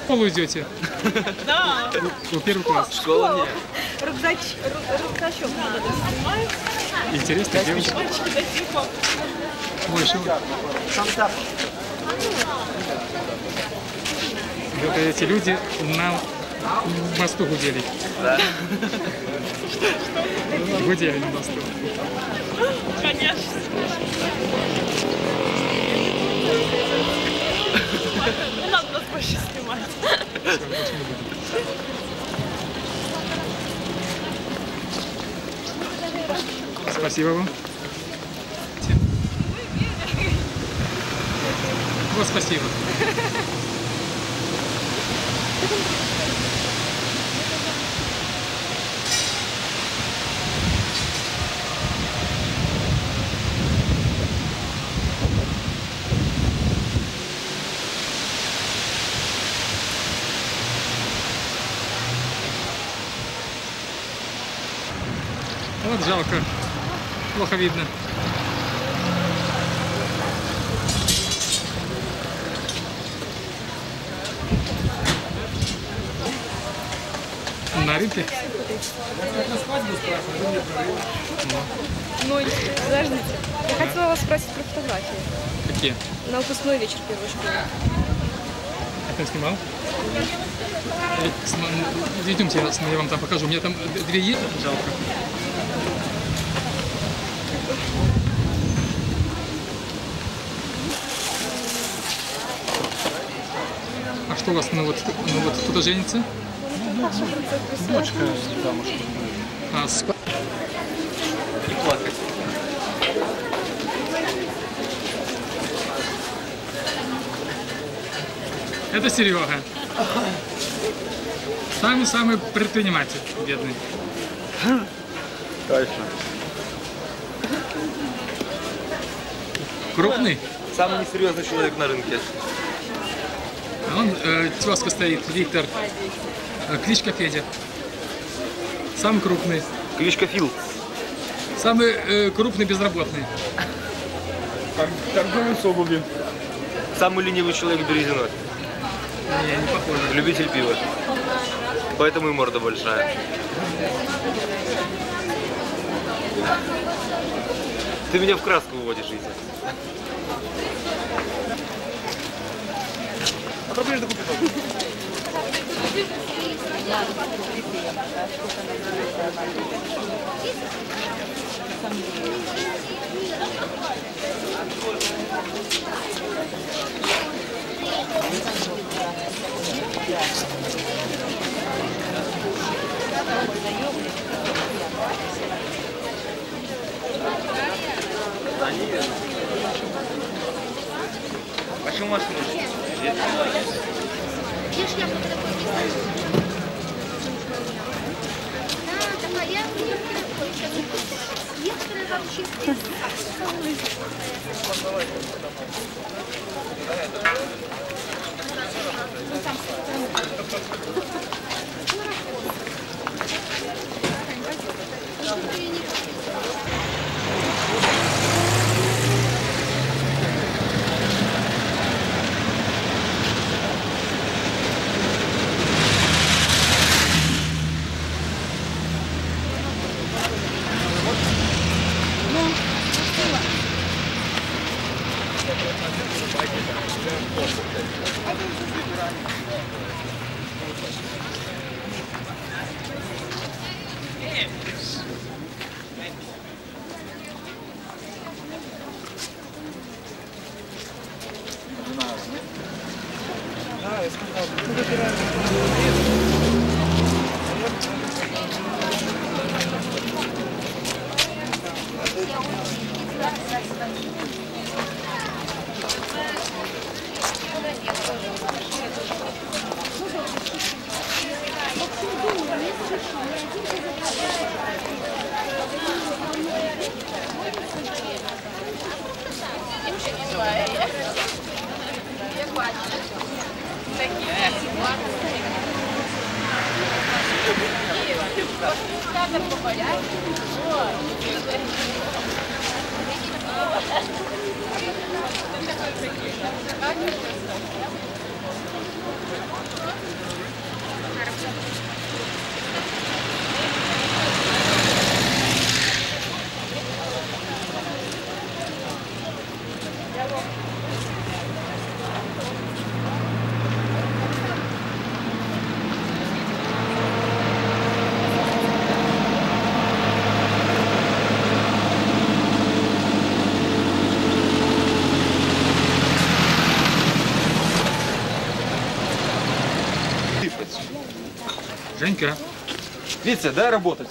в школу идете? Да. В первый класс. Школа нет. Рюкзачок надо снимать. Интересно, девочка. Мальчики до сих пор. Больше. Вот эти люди на мосту гудели. Да. Гудели на мосту. Конечно. Не надо нас больше снимать. Всё, больше не буду. Спасибо вам. Вот спасибо. Вот жалко. Плохо видно. На рынке? Ну, подождите. Я хотела вас спросить про фотографии. Какие? На выпускной вечер первой школы. Это снимал? Идемте, я вам там покажу. У меня там две есть. Жалко. А что у вас, ну вот кто-то женится? Дочка замуж. А, Не плакать. это Серега. Самый-самый предприниматель, бедный. Точно. Крупный. Самый несерьезный человек на рынке. А он, тезка стоит, Виктор. Кличка Федя. Самый крупный. Кличка Фил. Самый крупный безработный. Торговец обуви. Самый ленивый человек в Березиной. Не, не похоже. Любитель пива. Поэтому и морда большая. Ты меня в краску выводишь, Изя. А то прежде купить. Почему машина? Некоторые вообще Женька. Витя, дай работать.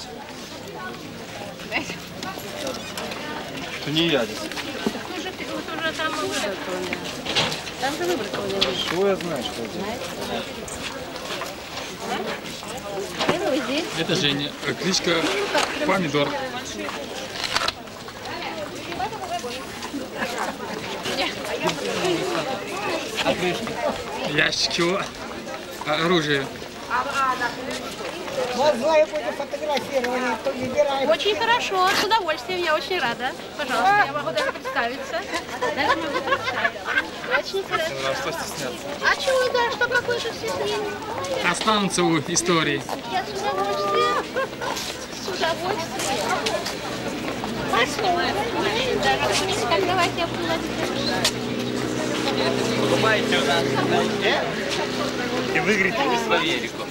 Что не я здесь. Уже там выбракованы. Там же выбракованы. Что я знаю, что здесь? Это Женя. Кличка Помидор. Ящики. Оружие. Очень хорошо, с удовольствием, я очень рада. Пожалуйста, я могу даже представиться. Даже могу представиться. Очень хорошо. Что стесняться? А чего, да, что какое же стеснение? Останутся у истории. Я с удовольствием. С удовольствием. Очень даже как давайте я буду Покупайте у нас и выиграете весь в Америку.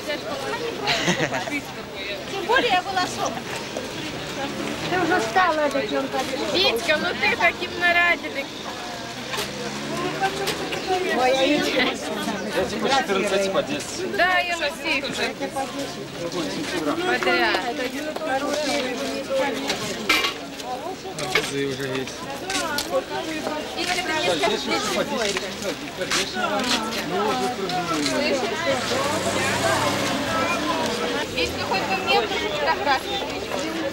Тем более я была сок. Ты уже стала таким. Витька, ну ты таким нарядили. Я типа 14 по 10. Да, я на сейф. Подряд. Арбузы уже есть. Витька, ты мне скажи, Витька, хоть бы мне в кружечках красить.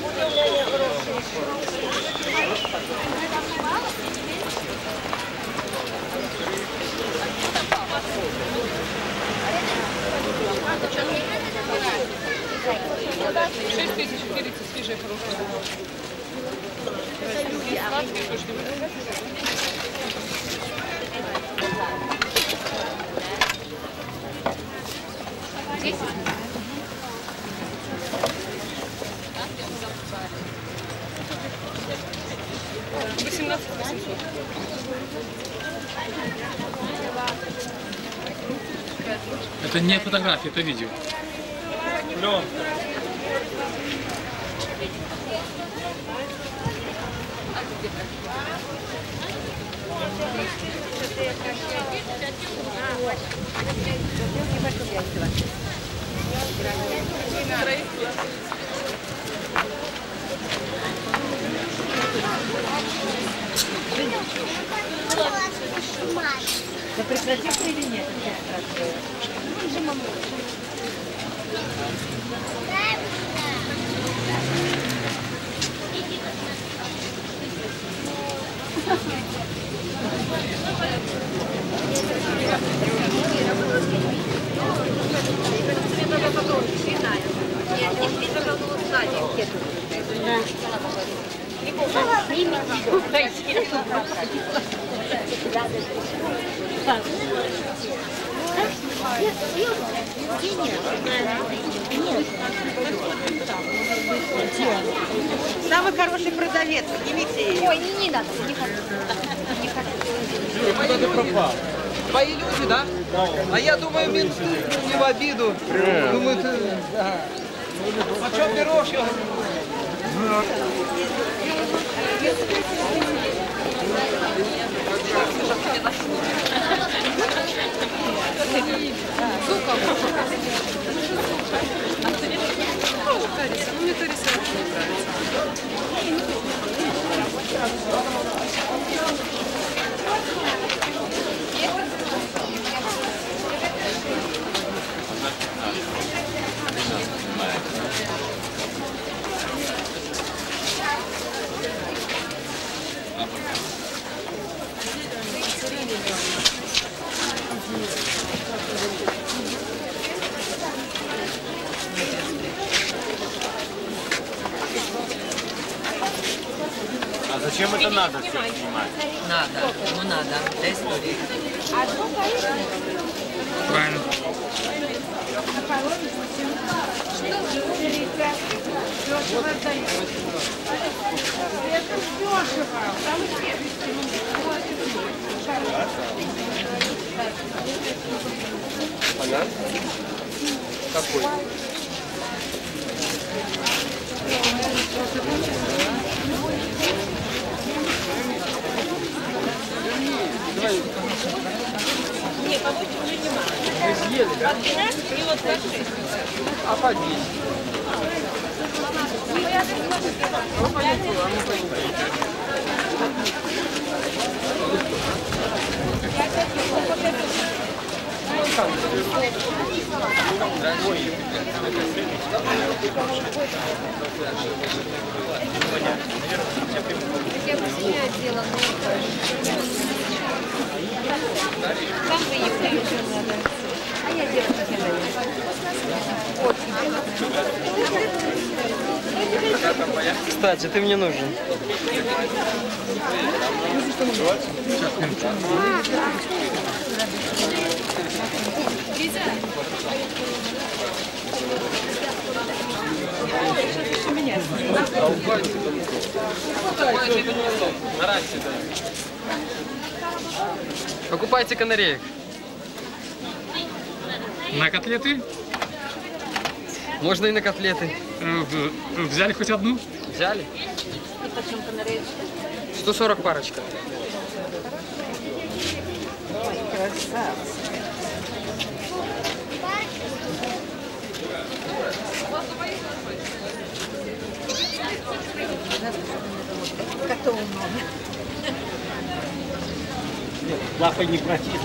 Это не фотография, это видео. Да прекратишь или нет? Самый хороший продавец, поднимите ее. Ой, не надо, не хочу. Куда ты пропал? Твои люди, да? А я думаю, менты, не в обиду. Думаю, ты... А что берешь? Я говорю, Мне то рисовать не нравится. А зачем это надо все снимать? надо, ему надо. Для истории. Правильно. Понятно? Какой? Не, по 8 уже не надо. Мы съели, да? От 12 и вот по 6. А по 10. Ну, понятно, а мы понимаем. Я бы себе одела, там выехали еще надо. А я девушка Кстати, ты мне нужен. Покупайте канареек. На котлеты? Можно и на котлеты. Взяли хоть одну? Взяли? 140 парочка. Лапой не противно.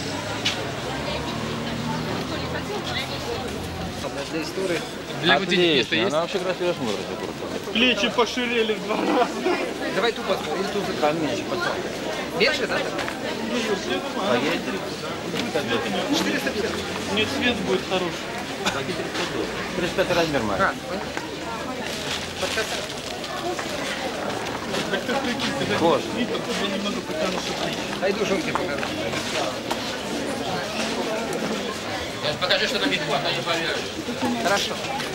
Для истории. Для водения место есть? Она вообще красиво смотрится. Плечи поширели в 2 раза. Давай ту посмотрим. Или ту Поменьше, потом. меньше, да? Поедет. 450. Нет, цвет будет хороший. 35 размер, Марк. Так ты прикинь, ты Боже. видишь, я немного потяну шутки. Найду жуки покажу. Покажи, что там бесплатно, не поверишь. Хорошо.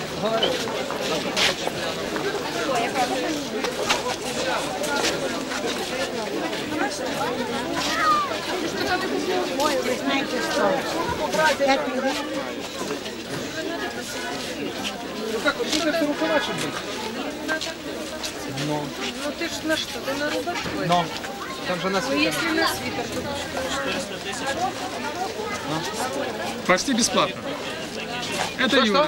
Ой, вы знаете что? Ну как, вот это рукава чуть быть. Ну ты ж на что? Ты на рубашку? Но. Там же на Ну свитер. если на свитер, то Почти бесплатно. Это Что, Юра.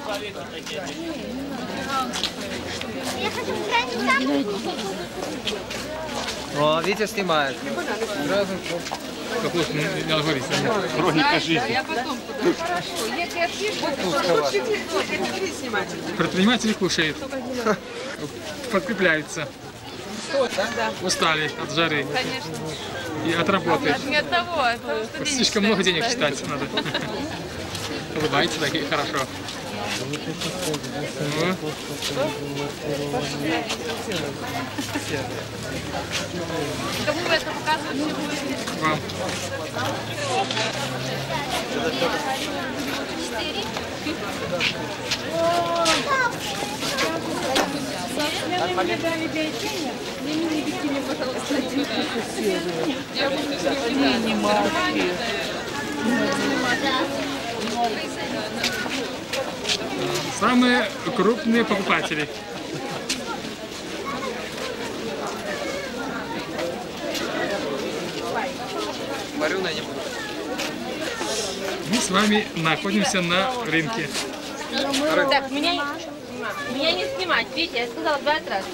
О, Витя снимает. Сразу. Как лучше не надо говорить. Хроника жизни. я потом туда. Хорошо. Если отпишешь, Предприниматели кушают. Подкрепляются. да. Устали от жары Конечно. и от работы. Не от того, а от того, что денег Слишком много считать денег ставить. считать надо. Улыбайтесь так и хорошо. Ну. Кому вы это показываете? Вам. Самые крупные покупатели. Вареная не буду. Мы с вами находимся на рынке. Так, меня не снимать, видите, я сказала 20 раз.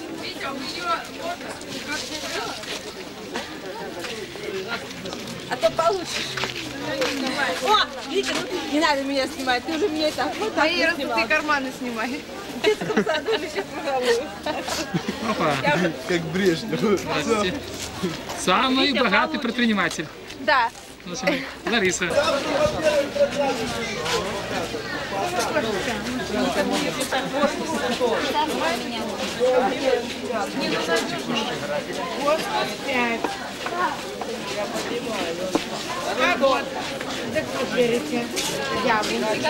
А то получишь. О, Вика, ну не надо меня снимать, ты уже меня и так вот так Мои вот снимала. раздутые карманы снимай. В детском саду еще пожалуй. Опа. Как Брежнев. Здравствуйте. Самый богатый предприниматель. Да. Значит, Лариса. Берите яблоко.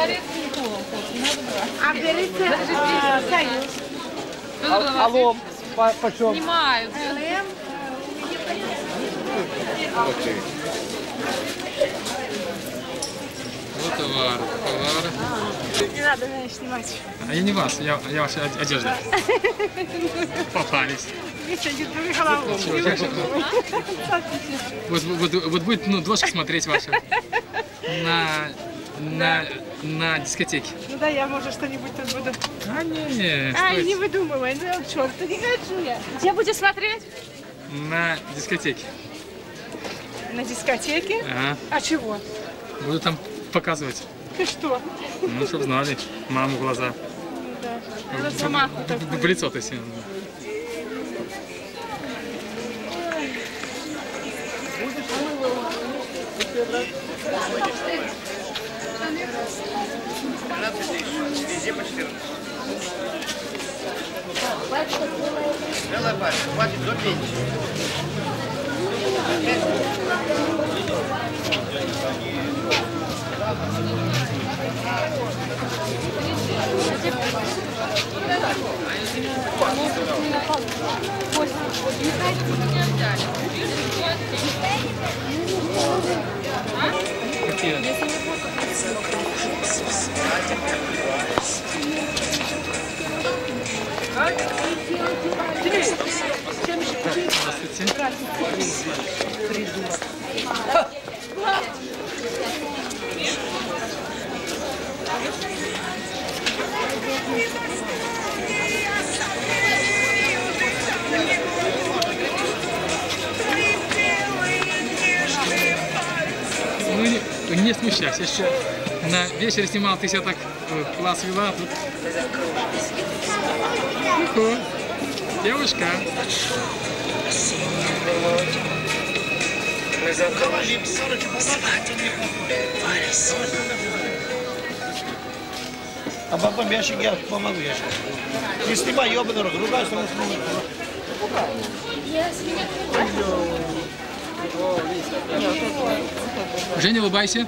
А берите союз. Алло, почем? Снимают. Вот товар. Не надо меня снимать. А я не вас, я ваша одежда. Попались. Витя, не дури голову. Вот будет, ну, дочка смотреть ваша. На на дискотеке. Ну да, я, может, что-нибудь тут буду. А, не, Ай, не выдумывай, ну черт, не хочу я. Где будете смотреть? на дискотеке. На дискотеке? Ага. А чего? Буду там показывать. Ты что? Ну, чтоб знали. Маму в глаза. Да. Росомаху такую. В лицо, то есть. Везде по 14. Белая пачка, хватит до пенсии. Ну, не смущайся. Я еще на вечере снимал, ты себя так класс вела, а тут... Ого. Девушка. А потом ящик я помогу ящик. Не снимай, ебаный рот, ругайся, потому что... Женя, улыбайся.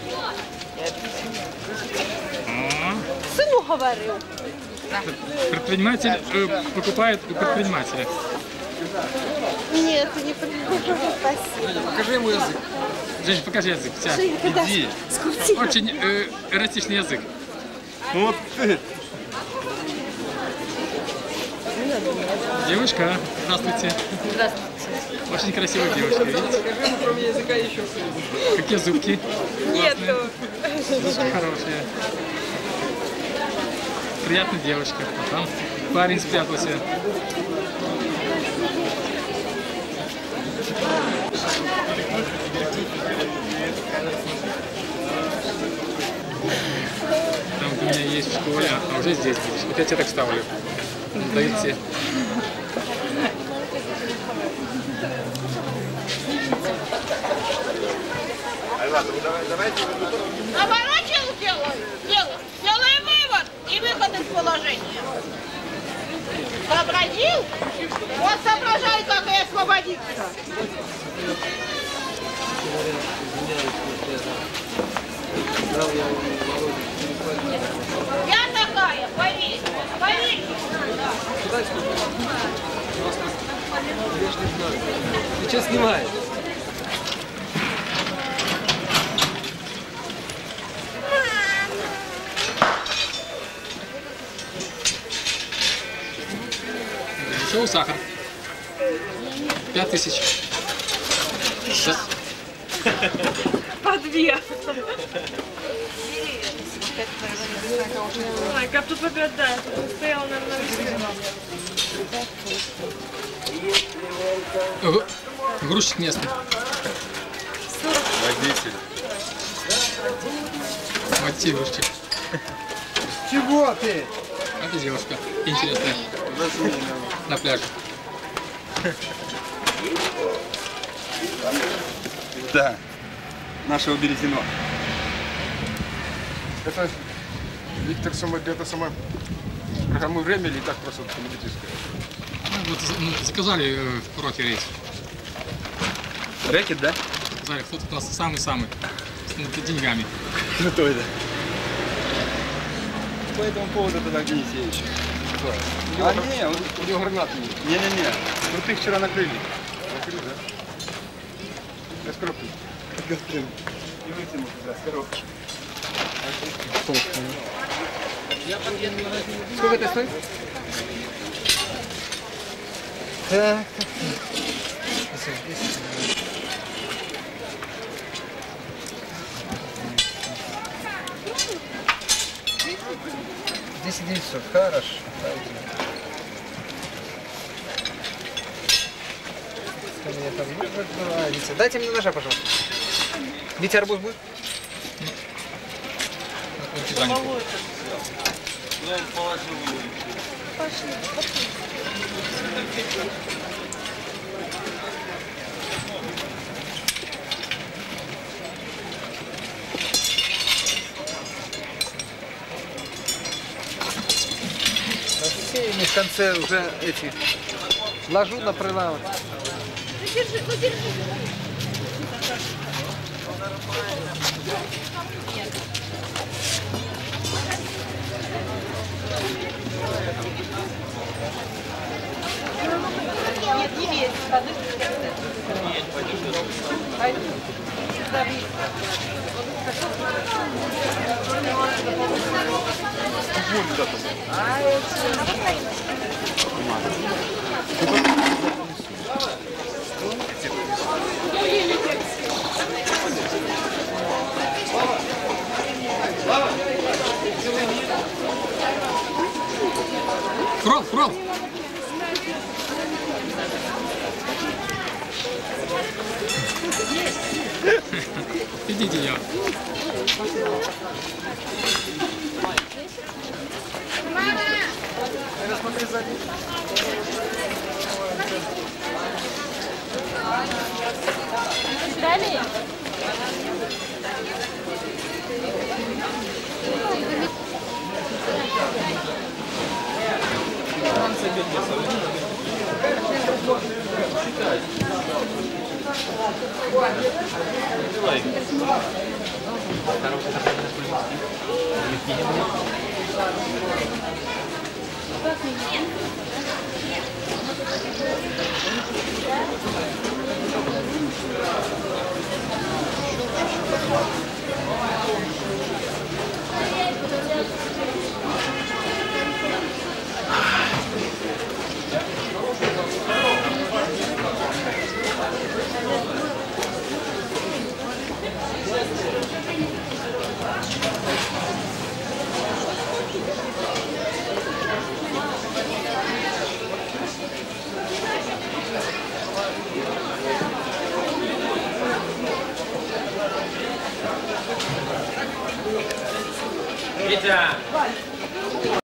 Сыну говорил. Предприниматель покупает у предпринимателя. Нет, ты не понимаешь. Спасибо. Покажи ему язык. Женя, покажи язык. Сейчас. Иди. Очень эротичный язык. Ну вот ты. Девушка, здравствуйте. Здравствуйте. Очень красивая девушка, видите? Кроме языка еще. Какие зубки. Нету. Очень хорошие. Приятная девушка. А там парень спрятался. Там у меня есть в школе, а уже здесь будешь. Вот я тебе так ставлю. Дают все. Наворочил делай вывод и выход из положения. Сообразил? Вот соображай, как и освободиться. Я такая, поверь, поверь. Сейчас снимай. Шоу сахар. 5000. Да. По две. Ой, как тут выгадать. Стояла, наверное, Ого. Грузчик местный. Водитель. Вот девушка. Чего ты? Это девушка. Интересная. На пляже. Да. Нашего Березино. Это Виктор это самое программу «Время» или так просто любительское? Ну, вот, заказали в Курорте рейс. Рэкет, да? Заказали, кто-то у нас самый-самый. С деньгами. Крутой, да. По этому поводу тогда Денис Евич. А не, У него гранаты нет. не-не-не. Крутых вчера накрыли. Накрыли, да? Без коробки. И вытянул туда с коробки. Сколько это стоит? Так. 10 часов. Хорошо. Витя, дайте мне ножа, пожалуйста. Витя, арбуз будет? Все в конце уже эти ложу на прилавок. Нет, не весь. Фрол, фрол! Идите, я. Далее. Витя!